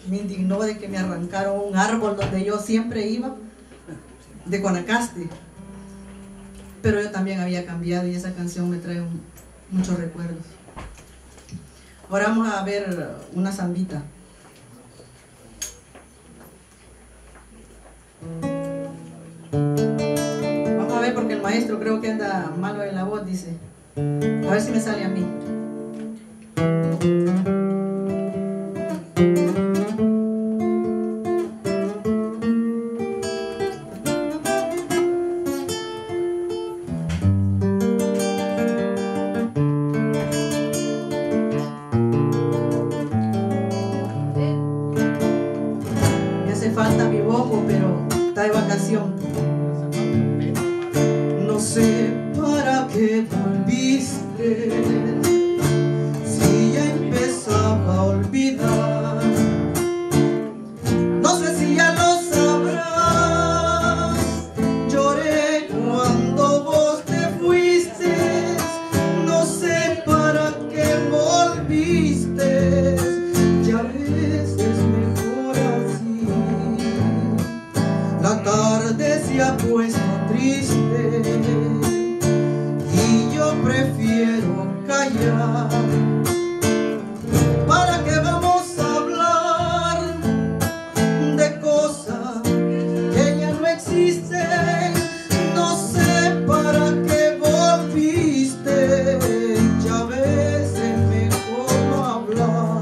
me indignó de que me arrancaron un árbol donde yo siempre iba, de Guanacaste. Pero yo también había cambiado y esa canción me trae muchos recuerdos. Ahora vamos a ver una zambita. Vamos a ver porque el maestro creo que anda malo en la voz, dice. A ver si me sale a mí. Me hace falta mi bobo, pero está de vacación. No sé para qué volviste, si ya empezaba a olvidar. No sé si ya lo sabrás. Lloré cuando vos te fuiste. No sé para qué volviste. Ya ves, es mejor así. La tarde se ha puesto triste y yo prefiero callar. ¿Para qué vamos a hablar de cosas que ya no existen? No sé para qué volviste. Ya ves, es mejor no hablar.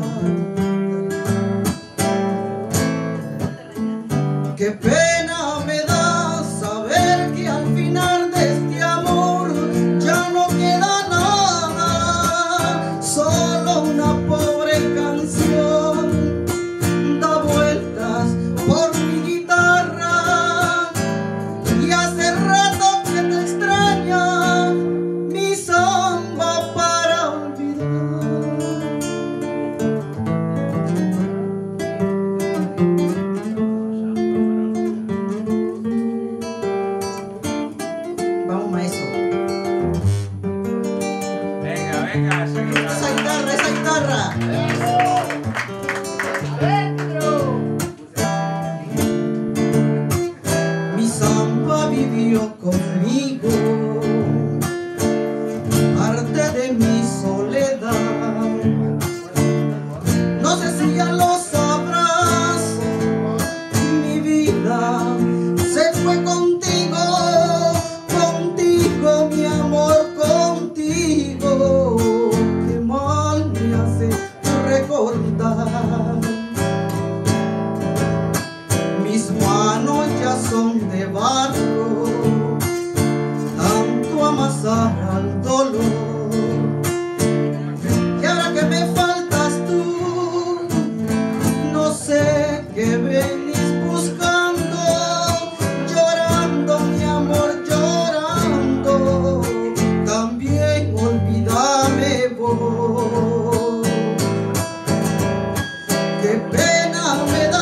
Qué pena me da saber que al final de este amor ya no queda nada, solo una pobre canción da vueltas por mi guitarra. Y hace rato que te extraña mi samba para olvidar. Vamos, maestro. Venga, venga, esa guitarra. Esa guitarra, esa guitarra. Mi samba vivió conmigo, parte de mi soledad. No sé si ya lo sabrás, mi vida se fue contigo, contigo, mi amor, contigo. Qué mal me hace recordar. Mis manos ya son de barro, tanto amasar al dolor. Y ahora que me faltas tú, no sé qué venís buscando, llorando, mi amor, llorando. También olvídame vos. Qué pena me da